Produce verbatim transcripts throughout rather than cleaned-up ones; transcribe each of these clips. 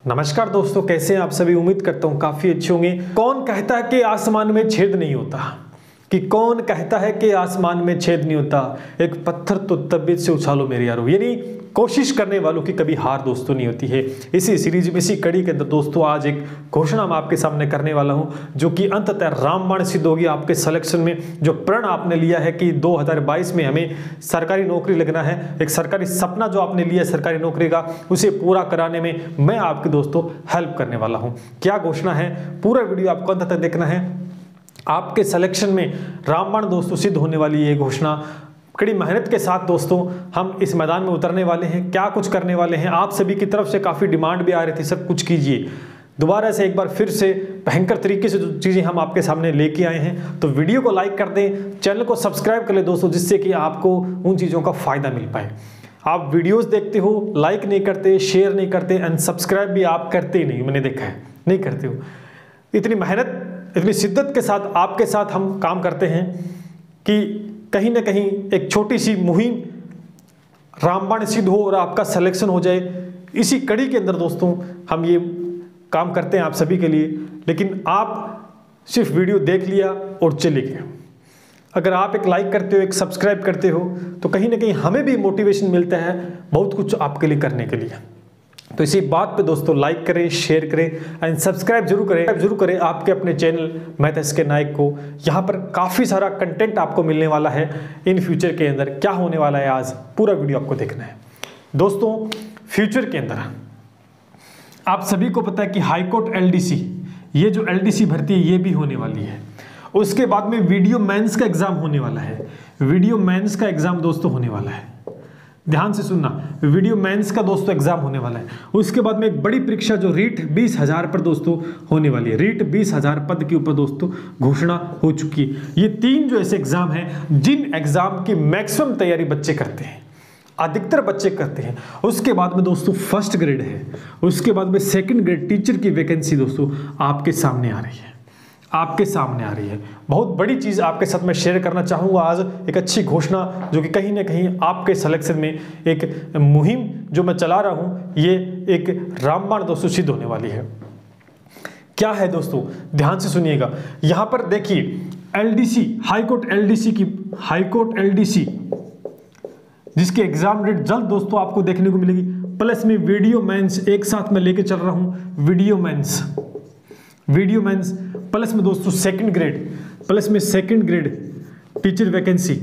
नमस्कार दोस्तों, कैसे हैं आप सभी। उम्मीद करता हूं काफी अच्छे होंगे। कौन कहता है कि आसमान में छेद नहीं होता, कि कौन कहता है कि आसमान में छेद नहीं होता, एक पत्थर तो तबीयत से उछालो मेरे यारो। यानी कोशिश करने वालों की कभी हार दोस्तों नहीं होती है। इसी सीरीज में, इसी कड़ी के अंदर दोस्तों आज एक घोषणा मैं आपके सामने करने वाला हूं, जो कि अंततः रामबाण सिद्ध होगी आपके सिलेक्शन में। जो प्रण आपने लिया है कि दो हज़ार बाईस में हमें सरकारी नौकरी लगना है, एक सरकारी सपना जो आपने लिया है सरकारी नौकरी का, उसे पूरा कराने में मैं आपके दोस्तों हेल्प करने वाला हूँ। क्या घोषणा है, पूरा वीडियो आपको अंत तक देखना है। आपके सिलेक्शन में रामबाण दोस्तों सिद्ध होने वाली ये घोषणा कड़ी मेहनत के साथ दोस्तों हम इस मैदान में उतरने वाले हैं। क्या कुछ करने वाले हैं, आप सभी की तरफ से काफ़ी डिमांड भी आ रही थी, सब कुछ कीजिए। दोबारा से एक बार फिर से भयंकर तरीके से जो चीज़ें हम आपके सामने लेके आए हैं, तो वीडियो को लाइक कर दें, चैनल को सब्सक्राइब कर लें दोस्तों, जिससे कि आपको उन चीज़ों का फ़ायदा मिल पाए। आप वीडियोज़ देखते हो, लाइक नहीं करते, शेयर नहीं करते, एंड सब्सक्राइब भी आप करते ही नहीं, मैंने देखा है, नहीं करते हो। इतनी मेहनत, इतनी शिद्दत के साथ आपके साथ हम काम करते हैं कि कहीं ना कहीं एक छोटी सी मुहिम रामबाण सिद्ध हो और आपका सिलेक्शन हो जाए। इसी कड़ी के अंदर दोस्तों हम ये काम करते हैं आप सभी के लिए। लेकिन आप सिर्फ वीडियो देख लिया और चले गए। अगर आप एक लाइक करते हो, एक सब्सक्राइब करते हो, तो कहीं ना कहीं हमें भी मोटिवेशन मिलता है बहुत कुछ आपके लिए करने के लिए। तो इसी बात पे दोस्तों लाइक करें, शेयर करें एंड सब्सक्राइब जरूर करें जरूर करें आपके अपने चैनल मैथ एस के नायक को। यहाँ पर काफ़ी सारा कंटेंट आपको मिलने वाला है इन फ्यूचर के अंदर। क्या होने वाला है आज पूरा वीडियो आपको देखना है दोस्तों। फ्यूचर के अंदर आप सभी को पता है कि हाईकोर्ट एल डी सी, ये जो एल डी सी भर्ती है ये भी होने वाली है। उसके बाद में वीडियो मेंस का एग्जाम होने वाला है। वीडियो मेंस का एग्जाम दोस्तों होने वाला है, ध्यान से सुनना, वीडियो मेंस का दोस्तों एग्जाम होने वाला है। उसके बाद में एक बड़ी परीक्षा जो रीट बीस हजार पर दोस्तों होने वाली है। रीट बीस हजार पद के ऊपर दोस्तों घोषणा हो चुकी है। ये तीन जो ऐसे एग्जाम हैं जिन एग्जाम की मैक्सिमम तैयारी बच्चे करते हैं, अधिकतर बच्चे करते हैं। उसके बाद में दोस्तों फर्स्ट ग्रेड है, उसके बाद में सेकंड ग्रेड टीचर की वैकेंसी दोस्तों आपके सामने आ रही है, आपके सामने आ रही है। बहुत बड़ी चीज़ आपके साथ मैं शेयर करना चाहूँगा आज, एक अच्छी घोषणा जो कि कहीं ना कहीं आपके सिलेक्शन में एक मुहिम जो मैं चला रहा हूँ, ये एक रामबाण दोस्तों सिद्ध होने वाली है। क्या है दोस्तों, ध्यान से सुनिएगा। यहाँ पर देखिए L D C, high court L D C की, हाईकोर्ट एल डी सी जिसके एग्जाम डेट जल्द दोस्तों आपको देखने को मिलेगी। प्लस में वीडियो मेंस एक साथ में लेके चल रहा हूँ। Video mains, video mains plus में दोस्तों सेकंड ग्रेड, प्लस में second grade teacher vacancy,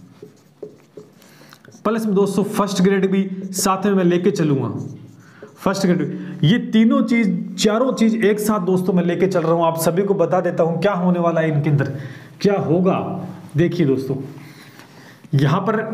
plus में दोस्तों फर्स्ट ग्रेड भी साथ में मैं लेके चलूंगा। फर्स्ट ग्रेड, ये तीनों चीज, चारों चीज एक साथ दोस्तों मैं लेके चल रहा हूं। आप सभी को बता देता हूं क्या होने वाला है इनके अंदर, क्या होगा। देखिए दोस्तों, यहां पर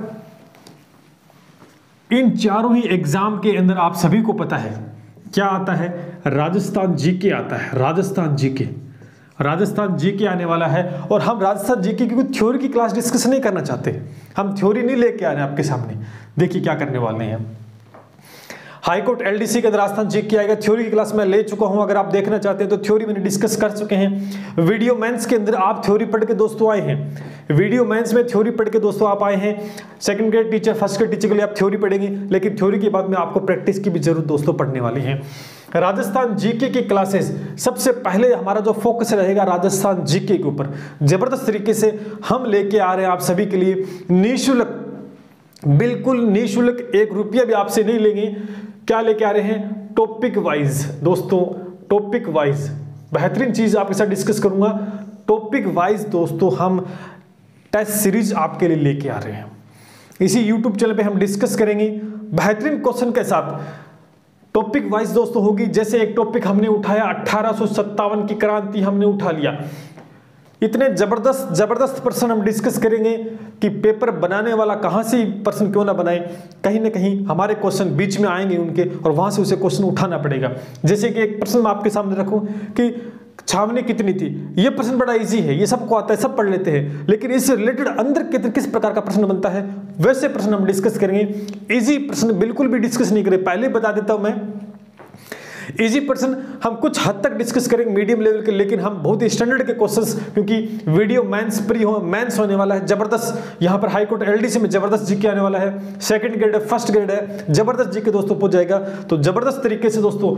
इन चारों ही एग्जाम के अंदर आप सभी को पता है क्या आता है, राजस्थान जीके आता है। राजस्थान जीके, राजस्थान जीके आने वाला है। और हम राजस्थान जीके की कोई थ्योरी की क्लास डिस्कस नहीं करना चाहते, हम थ्योरी नहीं लेके आ रहे हैं आपके सामने। देखिए क्या करने वाले हैं हम। हाईकोर्ट एलडीसी के अंदर राजस्थान जीके आएगा। थ्योरी की क्लास मैं ले चुका हूं, अगर आप देखना चाहते हैं तो थ्योरी मैंने डिस्कस कर चुके हैं। वीडियो मेंस के अंदर आप थ्योरी पढ़ के दोस्तों आए हैं, वीडियो मेंस में थ्योरी पढ़ के दोस्तों आप आए हैं। Second grade teacher, first grade teacher के लिए आप थ्योरी पढ़ेंगे, लेकिन थ्योरी के बाद में आपको प्रैक्टिस की भी जरूरत दोस्तों पढ़ने वाली है। राजस्थान जीके की क्लासेस सबसे पहले हमारा जो फोकस रहेगा राजस्थान जीके के ऊपर। जबरदस्त तरीके से हम लेके आ रहे हैं आप सभी के लिए निःशुल्क, बिल्कुल निःशुल्क, एक रुपया भी आपसे नहीं लेंगे। क्या लेके आ रहे हैं, टॉपिक वाइज दोस्तों, टॉपिक वाइज बेहतरीन चीज आपके साथ डिस्कस करूंगा। टॉपिक वाइज दोस्तों हम टेस्ट सीरीज आपके लिए लेके आ रहे हैं। इसी यूट्यूब चैनल पे हम डिस्कस करेंगे बेहतरीन क्वेश्चन के साथ। टॉपिक वाइज दोस्तों होगी। जैसे एक टॉपिक हमने उठाया अठारह सौ सत्तावन की क्रांति, हमने उठा लिया। इतने जबरदस्त जबरदस्त प्रश्न हम डिस्कस करेंगे कि पेपर बनाने वाला कहां से प्रश्न क्यों ना बनाए, कहीं ना कहीं हमारे क्वेश्चन बीच में आएंगे उनके, और वहां से उसे क्वेश्चन उठाना पड़ेगा। जैसे कि एक प्रश्न मैं आपके सामने रखूं कि छावनी कितनी थी, ये प्रश्न बड़ा इजी है, ये सबको आता है, सब पढ़ लेते हैं, लेकिन इससे रिलेटेड अंदर किस प्रकार का प्रश्न बनता है, वैसे प्रश्न हम डिस्कस करेंगे। इजी प्रश्न बिल्कुल भी डिस्कस नहीं करें, पहले बता देता हूं मैं। इजी पर्सन हम कुछ हद तक डिस्कस करेंगे मीडियम लेवल के, लेकिन हम बहुत ही स्टैंडर्ड के क्वेश्चंस, क्योंकि वीडियो मेंस प्री हो मेंस होने वाला है जबरदस्त। यहाँ पर हाईकोर्ट एलडीसी में जबरदस्त जीके आने वाला है, सेकंड ग्रेड है, फर्स्ट ग्रेड है, जबरदस्त जीके दोस्तों पहुंच जाएगा। तो जबरदस्त तरीके से दोस्तों टॉप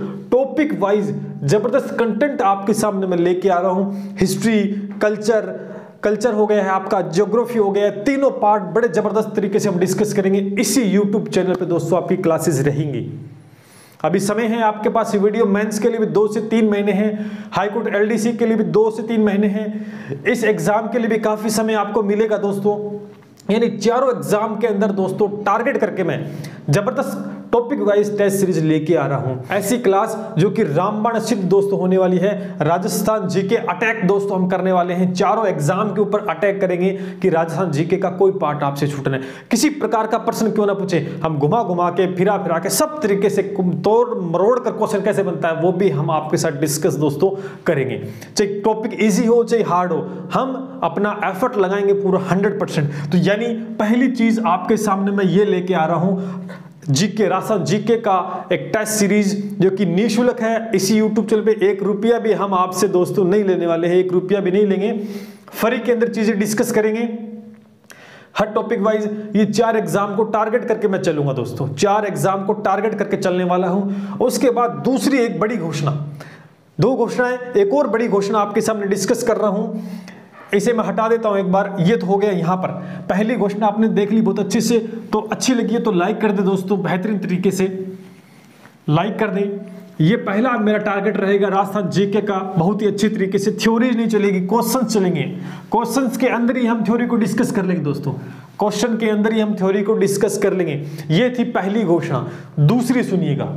टॉपिक वाइज जबरदस्त कंटेंट आपके सामने मैं लेके आ रहा हूं। हिस्ट्री, कल्चर कल्चर हो गया है आपका, ज्योग्राफी हो गया है, तीनों पार्ट बड़े जबरदस्त तरीके से हम डिस्कस करेंगे इसी यूट्यूब चैनल पे दोस्तों। आपकी क्लासेस रहेंगी। अभी समय है आपके पास वीडियो मेंस के लिए भी दो से तीन महीने हैं, हाईकोर्ट एलडीसी के लिए भी दो से तीन महीने हैं, इस एग्जाम के लिए भी काफी समय आपको मिलेगा दोस्तों। यानी चारों एग्जाम के अंदर दोस्तों टारगेट करके मैं जबरदस्त टॉपिक वाइज टेस्ट सीरीज लेके आ रहा हूं। ऐसी क्लास जो कि रामबाण सिद्ध दोस्तों होने वाली है। राजस्थान जीके अटैक दोस्तों हम करने वाले हैं, चारों एग्जाम के ऊपर अटैक करेंगे कि राजस्थान जीके का कोई पार्ट आपसे छूटना है। किसी प्रकार का प्रश्न क्यों ना पूछे, हम घुमा घुमा के फिरा फिरा के सब तरीके से तोड़ मरोड़ कर क्वेश्चन कैसे बनता है वो भी हम आपके साथ डिस्कस दोस्तों करेंगे। चाहे टॉपिक ईजी हो चाहे हार्ड हो, हम अपना एफर्ट लगाएंगे पूरा हंड्रेड परसेंट। तो यानी पहली चीज आपके सामने मैं ये लेके आ रहा हूं, जीके राजस्थान जीके का एक टेस्ट सीरीज जो कि निःशुल्क है। इसी यूट्यूब चैनल पे एक रुपया भी हम आपसे दोस्तों नहीं लेने वाले हैं, एक रुपया भी नहीं लेंगे। फ्री के अंदर चीजें डिस्कस करेंगे हर टॉपिक वाइज। ये चार एग्जाम को टारगेट करके मैं चलूंगा दोस्तों, चार एग्जाम को टारगेट करके चलने वाला हूं। उसके बाद दूसरी एक बड़ी घोषणा, दो घोषणाएं, एक और बड़ी घोषणा आपके सामने डिस्कस कर रहा हूं। इसे मैं हटा देता हूं एक बार, ये तो हो गया यहां पर। पहली घोषणा आपने देख ली बहुत अच्छे से, तो अच्छी लगी है तो लाइक कर दे दोस्तों, बेहतरीन तरीके से लाइक कर दें। ये पहला मेरा टारगेट रहेगा राजस्थान जीके का, बहुत ही अच्छी तरीके से। थ्योरी नहीं चलेगी, क्वेश्चन चलेंगे। क्वेश्चंस के अंदर ही हम थ्योरी को डिस्कस कर लेंगे दोस्तों, क्वेश्चन के अंदर ही हम थ्योरी को डिस्कस कर लेंगे। ये थी पहली घोषणा। दूसरी सुनिएगा,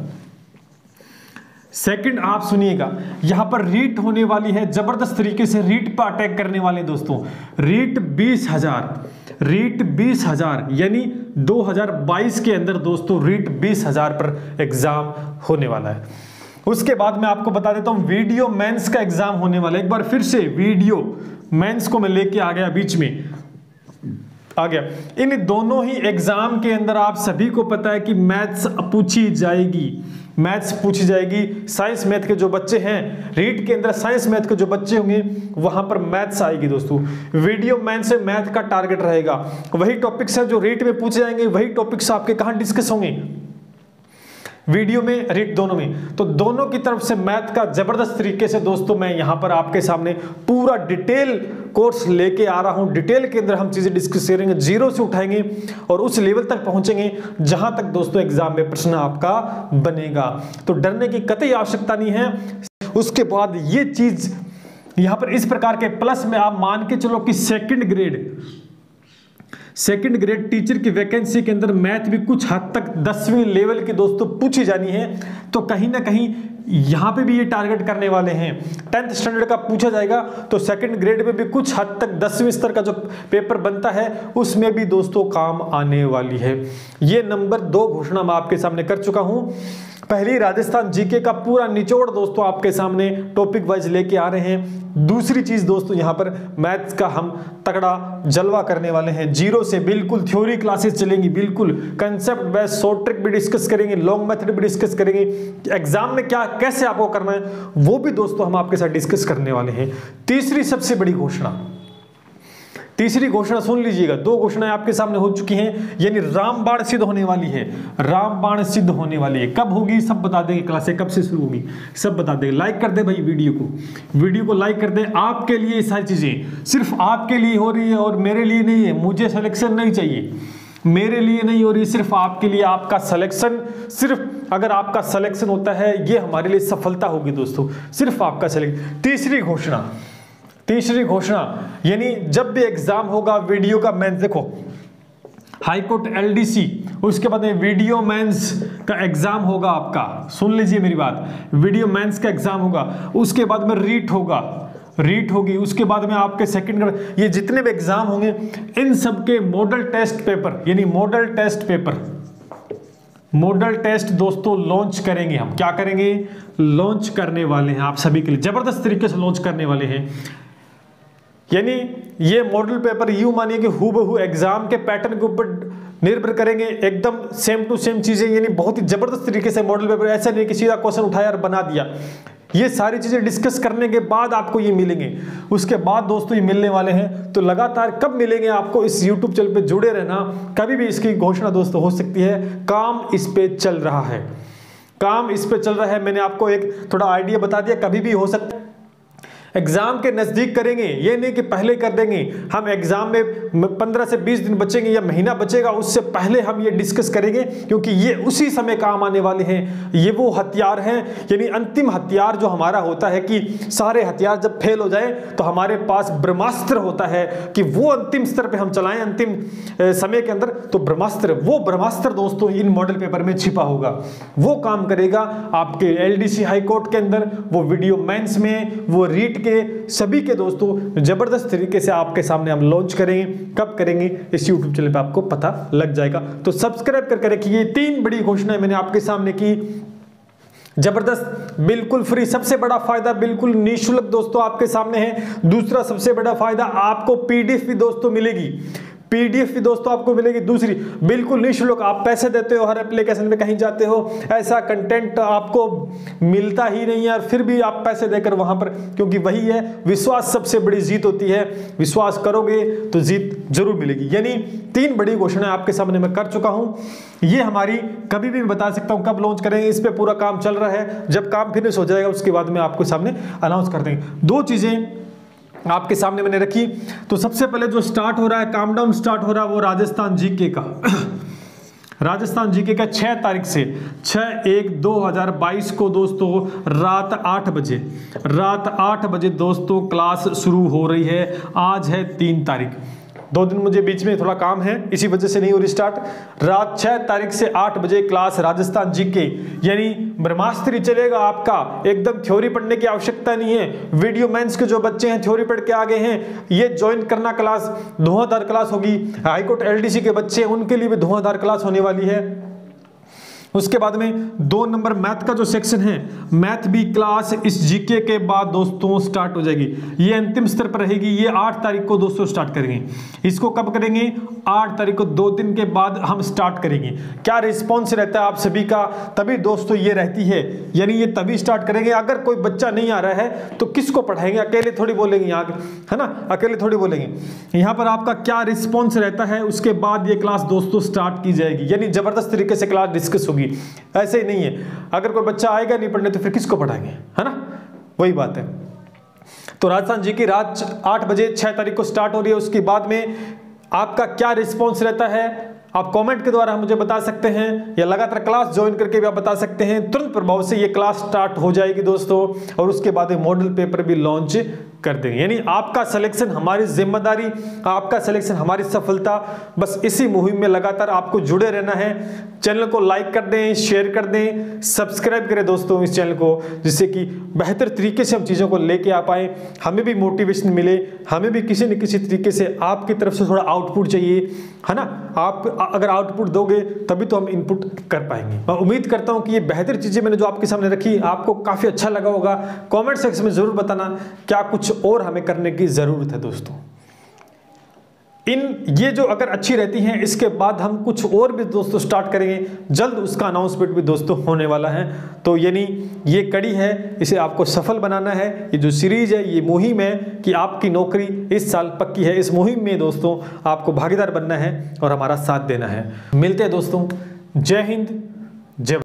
सेकंड आप सुनिएगा, यहां पर रीट होने वाली है, जबरदस्त तरीके से रीट पर अटैक करने वाले दोस्तों। रीट बीस हजार रीट बीस हजार यानी दो हज़ार बाईस के अंदर दोस्तों रीट बीस हजार पर एग्जाम होने वाला है। उसके बाद मैं आपको बता देता हूं वीडियो मेंस का एग्जाम होने वाला है। एक बार फिर से वीडियो मेंस को मैं लेके आ गया, बीच में आ गया। इन दोनों ही एग्जाम के अंदर आप सभी को पता है कि मैथ्स पूछी जाएगी, मैथ्स पूछी जाएगी। साइंस मैथ के जो बच्चे हैं, रीट के अंदर साइंस मैथ के जो बच्चे होंगे वहां पर मैथ्स आएगी दोस्तों। वीडियो मैन से मैथ का टारगेट रहेगा, वही टॉपिक्स है जो रीट में पूछे जाएंगे, वही टॉपिक्स आपके कहां डिस्कस होंगे, वीडियो में, रीट दोनों में। तो दोनों की तरफ से मैथ का जबरदस्त तरीके से दोस्तों मैं यहां पर आपके सामने पूरा डिटेल कोर्स लेके आ रहा हूं। डिटेल के अंदर हम चीजें डिस्कस करेंगे, जीरो से उठाएंगे और उस लेवल तक पहुंचेंगे जहां तक दोस्तों एग्जाम में प्रश्न आपका बनेगा। तो डरने की कतई आवश्यकता नहीं है। उसके बाद ये चीज यहां पर इस प्रकार के प्लस में आप मान के चलो कि second grade second grade teacher की वैकेंसी के अंदर मैथ भी कुछ हद तक दसवीं लेवल की दोस्तों पूछी जानी है। तो कहीं ना कहीं यहां पे भी ये टारगेट करने वाले हैं, टेंथ स्टैंडर्ड का पूछा जाएगा तो सेकंड ग्रेड में भी कुछ हद तक दसवीं स्तर का जो पेपर बनता है उसमें भी दोस्तों काम आने वाली है। ये नंबर दो घोषणा मैं आपके सामने कर चुका हूं। पहली राजस्थान जीके का पूरा निचोड़ दोस्तों आपके सामने टॉपिक वाइज लेके आ रहे हैं। दूसरी चीज दोस्तों यहां पर मैथ्स का हम तगड़ा जलवा करने वाले हैं, जीरो से बिल्कुल थ्योरी क्लासेस चलेंगी, बिल्कुल कंसेप्ट बेस्ड शॉर्ट ट्रिक भी डिस्कस करेंगे, लॉन्ग मेथड भी डिस्कस करेंगे, एग्जाम में क्या कैसे आपको करना है वो भी दोस्तों हम आपके साथ डिस्कस करने वाले हैं। तीसरी सबसे बड़ी घोषणा तीसरी घोषणा सुन लीजिएगा, दो घोषणाएं आपके सामने हो चुकी हैं, यानी रामबाण सिद्ध होने वाली है। रामबाण सिद्ध होने वाली है, कब होगी सब बता देंगे, क्लासें कब से शुरू होगी सब बता देंगे। लाइक कर दे भाई वीडियो को, वीडियो को लाइक कर दे। आपके लिए ये सारी चीजें सिर्फ आपके लिए हो रही है और मेरे लिए नहीं है। मुझे सिलेक्शन नहीं चाहिए, मेरे लिए नहीं हो रही, सिर्फ आपके लिए। आपका सिलेक्शन, सिर्फ अगर आपका सिलेक्शन होता है ये हमारे लिए सफलता होगी दोस्तों, सिर्फ आपका सिलेक्शन। तीसरी घोषणा तीसरी घोषणा यानी जब भी एग्जाम होगा वीडियो का मेंस, देखो हाईकोर्ट एलडीसी, उसके बाद में वीडियो मेंस का एग्जाम होगा आपका, सुन लीजिए मेरी बात, वीडियो मेंस का एग्जाम होगा, उसके बाद में रीट होगा रीट होगी, उसके बाद में आपके सेकंड, ये जितने भी एग्जाम होंगे इन सबके मॉडल टेस्ट पेपर यानी model test paper model test दोस्तों लॉन्च करेंगे हम। क्या करेंगे? लॉन्च करने वाले हैं आप सभी के लिए, जबरदस्त तरीके से लॉन्च करने वाले हैं। यानी ये मॉडल पेपर यूं मानिए कि हूबहू एग्जाम के पैटर्न के ऊपर निर्भर करेंगे, एकदम सेम टू सेम चीजें, यानी बहुत ही जबरदस्त तरीके से मॉडल पेपर, ऐसा नहीं कि सीधा क्वेश्चन उठाया और बना दिया। ये सारी चीजें डिस्कस करने के बाद आपको ये मिलेंगे। उसके बाद दोस्तों ये मिलने वाले हैं, तो लगातार कब मिलेंगे आपको, इस यूट्यूब चैनल पे जुड़े रहना। कभी भी इसकी घोषणा दोस्तों हो सकती है, काम इस पे चल रहा है, काम इस पे चल रहा है। मैंने आपको एक थोड़ा आइडिया बता दिया, कभी भी हो सकता है। एग्जाम के नजदीक करेंगे, ये नहीं कि पहले कर देंगे। हम एग्जाम में पंद्रह से बीस दिन बचेंगे या महीना बचेगा, उससे पहले हम ये डिस्कस करेंगे, क्योंकि ये उसी समय काम आने वाले हैं। ये वो हथियार हैं, यानी अंतिम हथियार जो हमारा होता है कि सारे हथियार जब फेल हो जाए तो हमारे पास ब्रह्मास्त्र होता है कि वो अंतिम स्तर पे हम चलाएं अंतिम समय के अंदर। तो ब्रह्मास्त्र, वो ब्रह्मास्त्र दोस्तों इन मॉडल पेपर में छिपा होगा, वो काम करेगा आपके एलडीसी हाई कोर्ट के अंदर, वो वीडियो मेंस में, वो रीट के, सभी के दोस्तों जबरदस्त तरीके से आपके सामने हम लॉन्च करेंगे। कब करेंगे इस यूट्यूब चैनल पे आपको पता लग जाएगा। तो सब्सक्राइब करके रखिए। ये तीन बड़ी घोषणाएं मैंने आपके सामने की, जबरदस्त, बिल्कुल फ्री। सबसे बड़ा फायदा बिल्कुल निःशुल्क दोस्तों आपके सामने है। दूसरा सबसे बड़ा फायदा, आपको पीडीएफ भी दोस्तों मिलेगी, पीडीएफ भी दोस्तों आपको मिलेगी। दूसरी बिल्कुल निःशुल्क, आप पैसे देते हो हर एप्लीकेशन में, कहीं जाते हो, ऐसा कंटेंट आपको मिलता ही नहीं है और फिर भी आप पैसे देकर वहां पर, क्योंकि वही है विश्वास सबसे बड़ी जीत होती है। विश्वास करोगे तो जीत जरूर मिलेगी। यानी तीन बड़ी घोषणाएं आपके सामने मैं कर चुका हूं। ये हमारी कभी भी मैं बता सकता हूं कब लॉन्च करेंगे, इस पे पूरा काम चल रहा है। जब काम फिनिश हो जाएगा उसके बाद में आपको सामने अनाउंस कर देंगे। दो चीजें आपके सामने मैंने रखी। तो सबसे पहले जो स्टार्ट हो रहा है, काम डाउन स्टार्ट हो रहा है, वो राजस्थान जीके का राजस्थान जीके का छह तारीख से, छह एक दो हजार बाईस को दोस्तों रात आठ बजे रात आठ बजे दोस्तों क्लास शुरू हो रही है। आज है तीन तारीख, दो दिन मुझे बीच में थोड़ा काम है, इसी वजह से नहीं हो रही स्टार्ट। रात छह तारीख से आठ बजे क्लास राजस्थान जीके, यानी ब्रह्मास्त्र चलेगा आपका। एकदम थ्योरी पढ़ने की आवश्यकता नहीं है। वीडियो मेंस के जो बच्चे हैं थ्योरी पढ़ के आ गए हैं, ये ज्वाइन करना, क्लास धुआंधार क्लास होगी। हाईकोर्ट एलडीसी के बच्चे हैं उनके लिए भी धुआंधार क्लास होने वाली है। उसके बाद में दो नंबर मैथ का जो सेक्शन है, मैथ भी क्लास इस जीके के बाद दोस्तों स्टार्ट हो जाएगी। ये अंतिम स्तर पर रहेगी। ये आठ तारीख को दोस्तों स्टार्ट करेंगे। इसको कब करेंगे? आठ तारीख को, दो दिन के बाद हम स्टार्ट करेंगे। क्या रिस्पॉन्स रहता है आप सभी का, तभी दोस्तों ये रहती है, यानी ये तभी स्टार्ट करेंगे। अगर कोई बच्चा नहीं आ रहा है तो किसको पढ़ाएंगे? अकेले थोड़ी बोलेंगे यहाँ, है ना, अकेले थोड़ी बोलेंगे। यहाँ पर आपका क्या रिस्पॉन्स रहता है, उसके बाद ये क्लास दोस्तों स्टार्ट की जाएगी, यानी जबरदस्त तरीके से क्लास डिस्कस होगी। ऐसे ही नहीं है, अगर कोई बच्चा आएगा नहीं पढ़ने तो फिर किसको पढ़ाएंगे, है ना, वही बात है। तो राजस्थान जी की रात आठ बजे छह तारीख को स्टार्ट हो रही है। उसके बाद में आपका क्या रिस्पॉन्स रहता है आप कमेंट के द्वारा मुझे बता सकते हैं, या लगातार क्लास ज्वाइन करके भी आप बता सकते हैं। तुरंत प्रभाव से ये क्लास स्टार्ट हो जाएगी दोस्तों, और उसके बाद मॉडल पेपर भी लॉन्च कर देंगे। यानी आपका सिलेक्शन हमारी जिम्मेदारी, आपका सिलेक्शन हमारी सफलता। बस इसी मुहिम में लगातार आपको जुड़े रहना है। चैनल को लाइक कर दें, शेयर कर दें, सब्सक्राइब करें दोस्तों इस चैनल को, जिससे कि बेहतर तरीके से हम चीज़ों को लेके आ पाए, हमें भी मोटिवेशन मिले, हमें भी किसी न किसी तरीके से आपकी तरफ से थोड़ा आउटपुट चाहिए, है ना। आप अगर आउटपुट दोगे तभी तो हम इनपुट कर पाएंगे। मैं उम्मीद करता हूं कि ये बेहतर चीजें मैंने जो आपके सामने रखी आपको काफी अच्छा लगा होगा। कमेंट सेक्शन में जरूर बताना क्या कुछ और हमें करने की जरूरत है दोस्तों। इन ये जो अगर अच्छी रहती हैं, इसके बाद हम कुछ और भी दोस्तों स्टार्ट करेंगे जल्द, उसका अनाउंसमेंट भी दोस्तों होने वाला है। तो यानी ये कड़ी है, इसे आपको सफल बनाना है। ये जो सीरीज है, ये मुहिम है कि आपकी नौकरी इस साल पक्की है। इस मुहिम में दोस्तों आपको भागीदार बनना है और हमारा साथ देना है। मिलते हैं दोस्तों, जय हिंद, जय